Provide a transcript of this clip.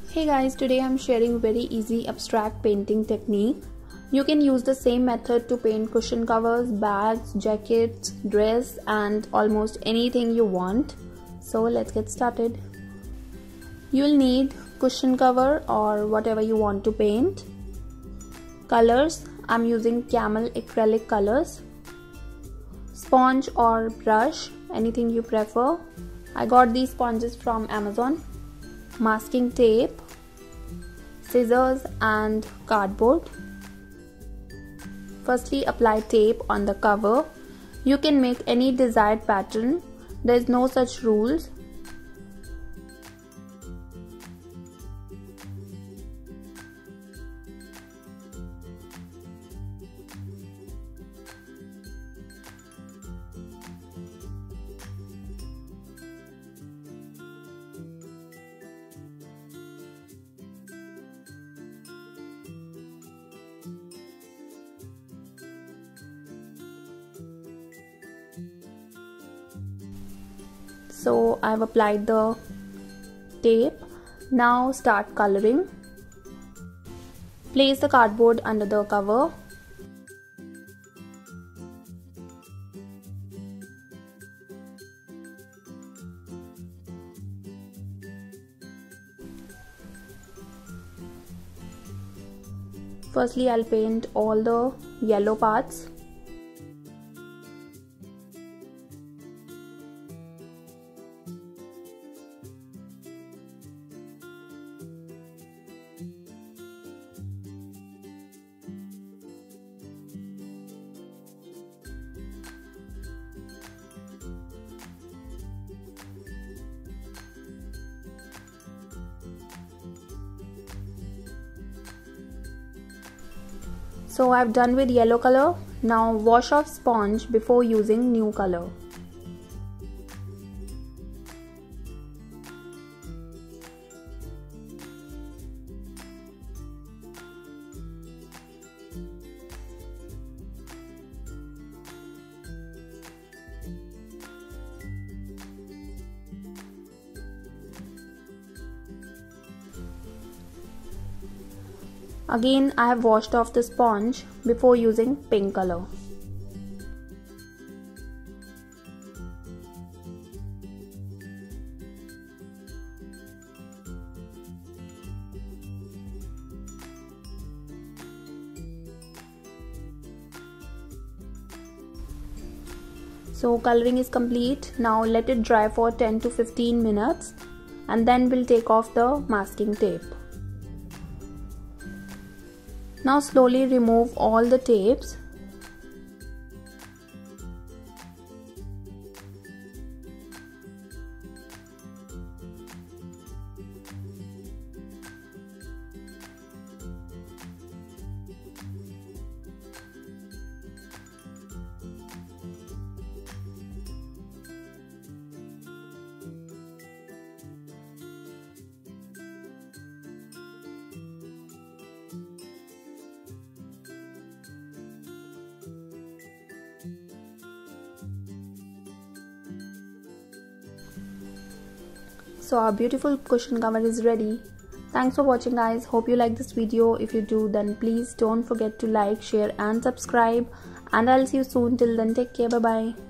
Hey guys, today I'm sharing very easy abstract painting technique. You can use the same method to paint cushion covers, bags, jackets, dress and almost anything you want. So let's get started. You'll need cushion cover or whatever you want to paint. Colors, I'm using camel acrylic colors. Sponge or brush, anything you prefer. I got these sponges from Amazon. Masking tape, scissors and cardboard. Firstly, apply tape on the cover. You can make any desired pattern. There is no such rules. So I've applied the tape. Now start coloring. Place the cardboard under the cover. Firstly, I'll paint all the yellow parts. So I've done with yellow color. Now wash off sponge before using new color. Again, I have washed off the sponge before using pink color. So coloring is complete. Now let it dry for 10 to 15 minutes and then we'll take off the masking tape. Now slowly remove all the tapes. So our beautiful cushion cover is ready. Thanks for watching guys. Hope you like this video. If you do, then please don't forget to like, share and subscribe. And I'll see you soon. Till then, take care. Bye bye.